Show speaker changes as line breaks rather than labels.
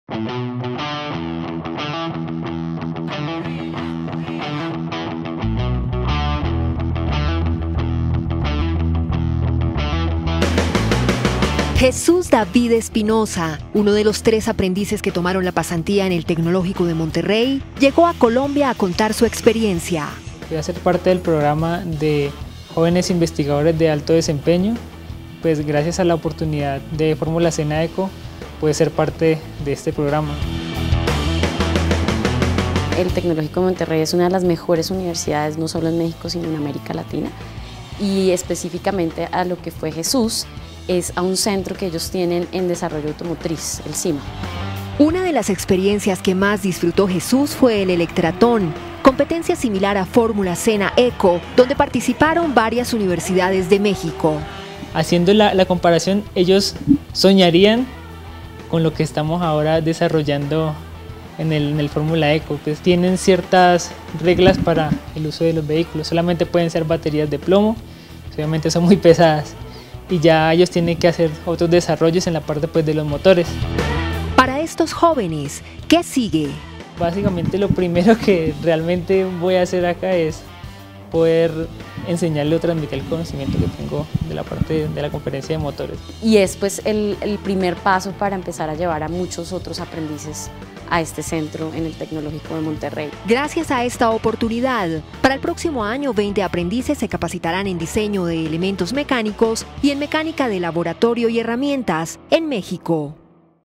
Jesús David Espinosa, uno de los 3 aprendices que tomaron la pasantía en el Tecnológico de Monterrey, llegó a Colombia a contar su experiencia.
Voy a ser parte del programa de jóvenes investigadores de alto desempeño, pues gracias a la oportunidad de Fórmula Senaeco pude ser parte de este programa.
El Tecnológico de Monterrey es una de las mejores universidades, no solo en México, sino en América Latina, y específicamente a lo que fue Jesús, es a un centro que ellos tienen en desarrollo automotriz, el CIMA.
Una de las experiencias que más disfrutó Jesús fue el Electratón, competencia similar a Fórmula Senaeco, donde participaron varias universidades de México.
Haciendo la comparación, ellos soñarían con lo que estamos ahora desarrollando en el Fórmula Eco, pues tienen ciertas reglas para el uso de los vehículos, solamente pueden ser baterías de plomo, obviamente son muy pesadas, y ya ellos tienen que hacer otros desarrollos en la parte pues, de los motores.
Para estos jóvenes, ¿qué sigue?
Básicamente lo primero que realmente voy a hacer acá es poder enseñarle o transmitir el conocimiento que tengo de la parte de la conferencia de motores.
Y es pues el primer paso para empezar a llevar a muchos otros aprendices a este centro en el Tecnológico de Monterrey.
Gracias a esta oportunidad, para el próximo año 20 aprendices se capacitarán en diseño de elementos mecánicos y en mecánica de laboratorio y herramientas en México.